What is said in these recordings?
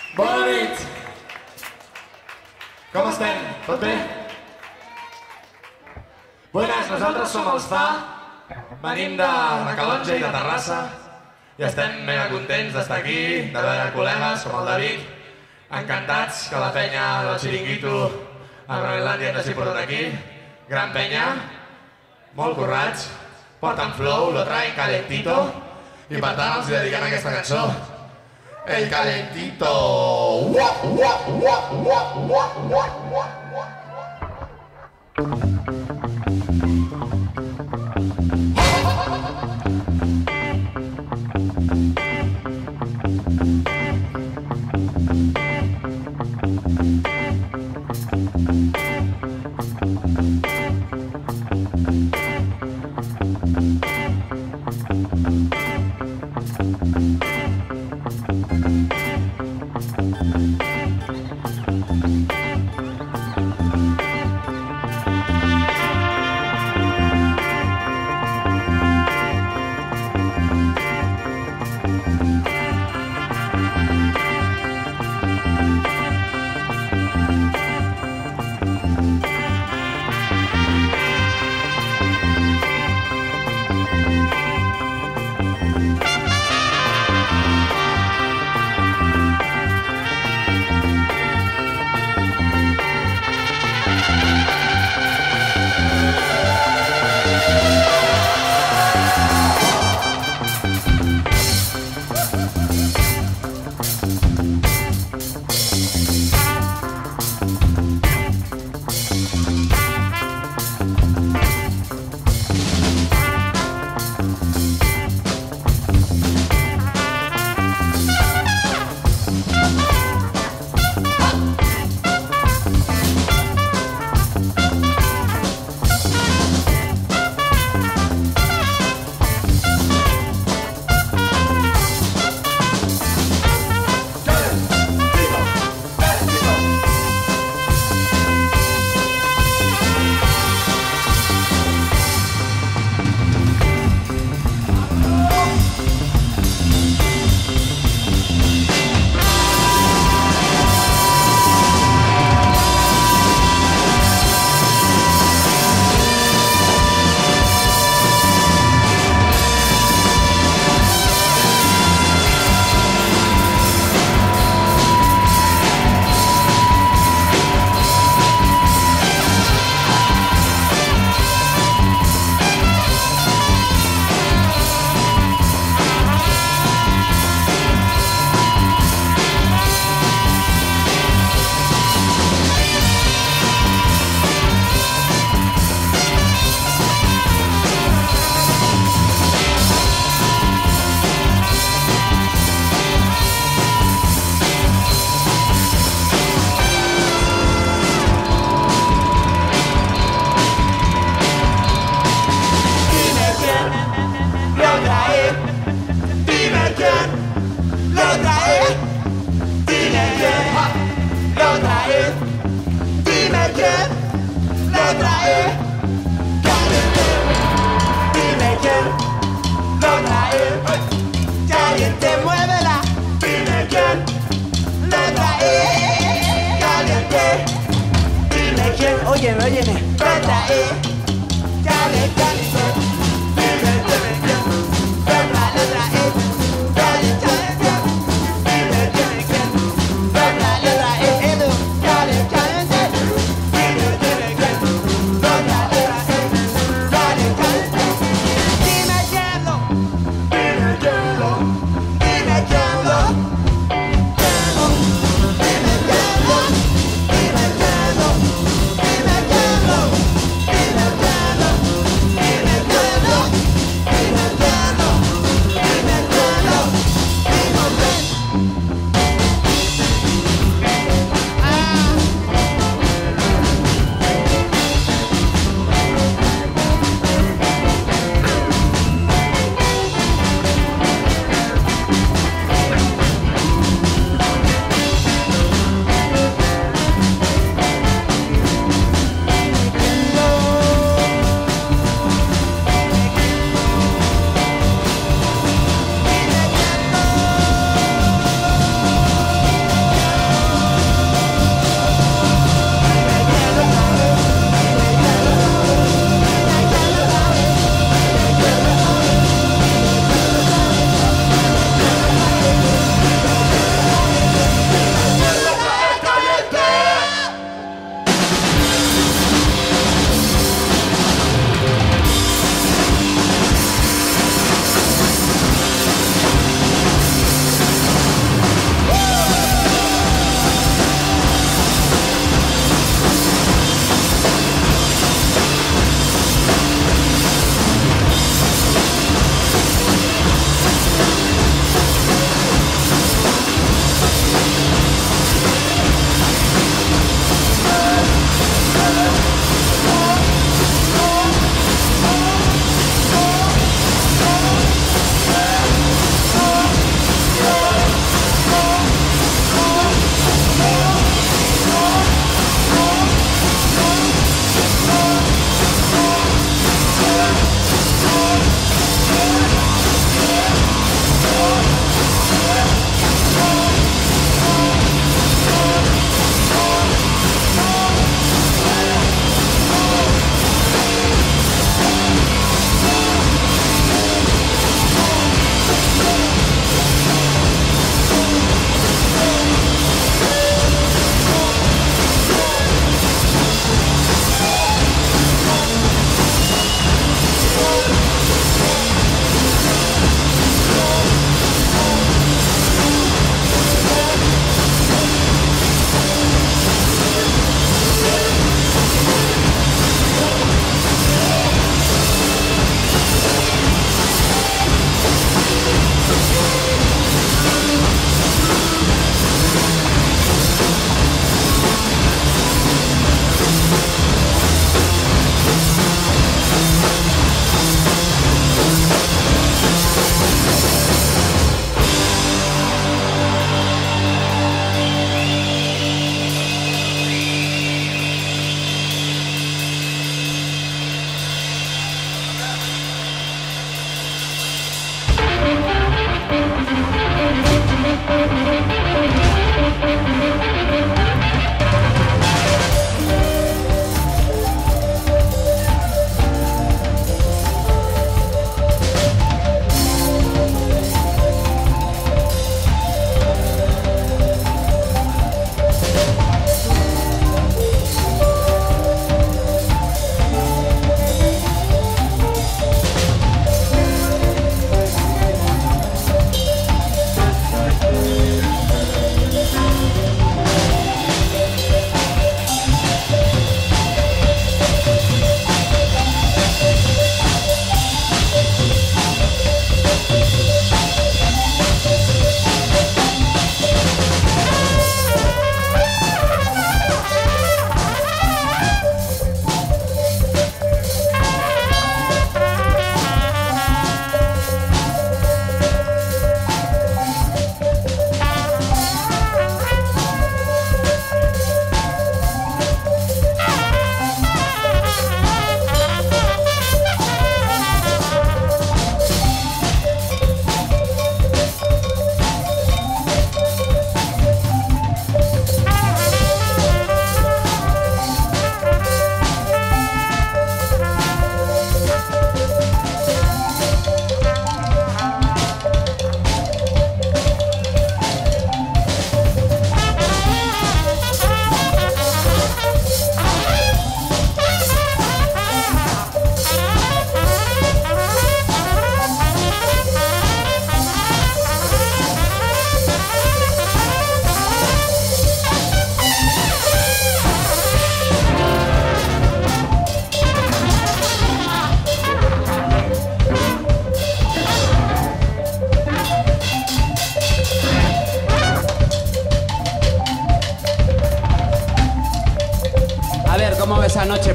Bona nit! Com estem? Tot bé? Buenas, nosaltres som els Fa, venim de Calonge i de Terrassa i estem mega contents d'estar aquí, de veure col·legues com el David, encantats que la penya del Chiringuito a Groenlàndia ens hagi portat aquí, gran penya, molt currats, porten flow, lo traen calentito i per tant els dediquem aquesta cançó. El calentito! Óyeme, óyeme, lo trae, caliente, caliente, dime, dime quién, lo trae, caliente, dime, dime quién, lo trae, Edu, caliente, caliente, dime, dime quién, lo trae, caliente, dime quién lo, dime quién lo, dime quién lo, dime quién lo, dime quién lo.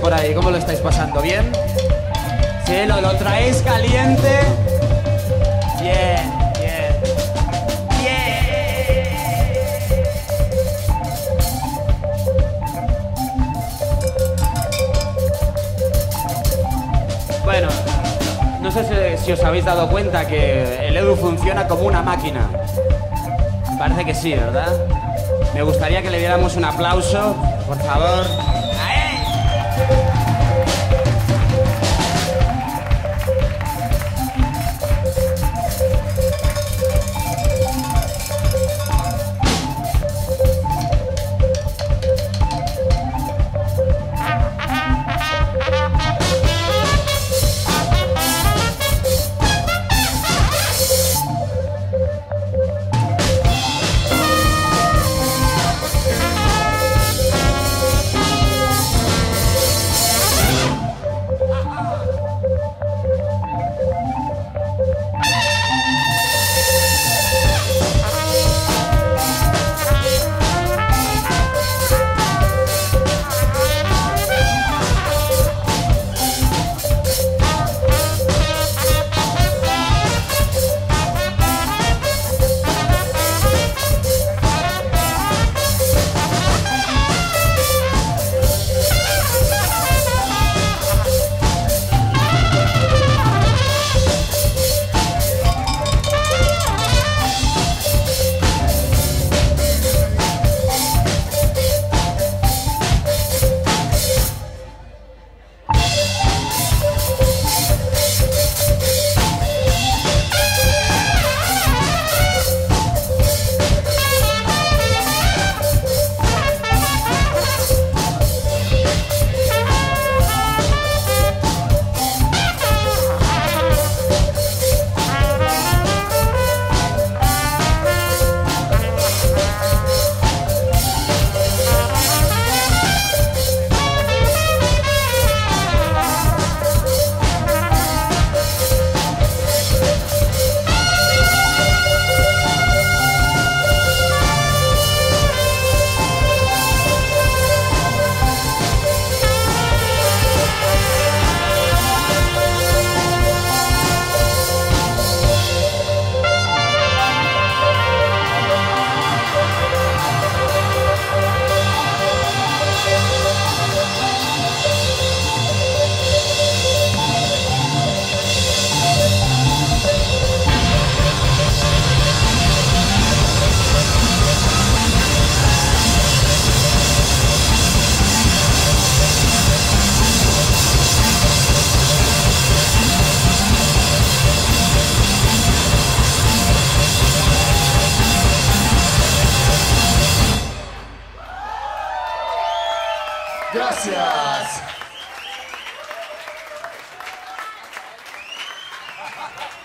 por ahí? ¿Cómo lo estáis pasando? ¿Bien? ¿Sí? ¿Lo traéis caliente? Bien, bien. Bien. Bueno, no sé si os habéis dado cuenta que el Edu funciona como una máquina. Parece que sí, ¿verdad? Me gustaría que le diéramos un aplauso, por favor. Gràcies!